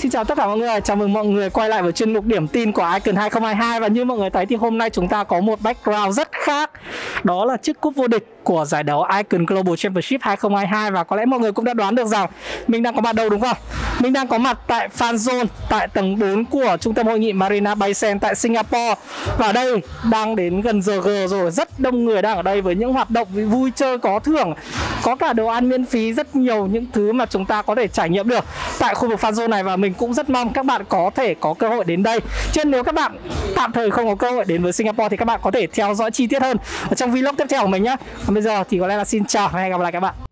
Xin chào tất cả mọi người, chào mừng mọi người quay lại với chuyên mục điểm tin của Icon 2022. Và như mọi người thấy thì hôm nay chúng ta có một background rất khác. Đó là chiếc cúp vô địch của giải đấu Icon Global Championship 2022. Và có lẽ mọi người cũng đã đoán được rằng mình đang có mặt đâu đúng không? Mình đang có mặt tại Fan Zone, tại tầng 4 của trung tâm hội nghị Marina Bay Sands tại Singapore. Và đây đang đến gần giờ G rồi, rất đông người đang ở đây với những hoạt động vui chơi có thưởng, có cả đồ ăn miễn phí, rất nhiều những thứ mà chúng ta có thể trải nghiệm được tại khu vực Fan Zone này. Và mình cũng rất mong các bạn có thể có cơ hội đến đây. Chứ nếu các bạn tạm thời không có cơ hội đến với Singapore thì các bạn có thể theo dõi chi tiết hơn ở trong vlog tiếp theo của mình nhé. Còn bây giờ thì có lẽ là xin chào và hẹn gặp lại các bạn.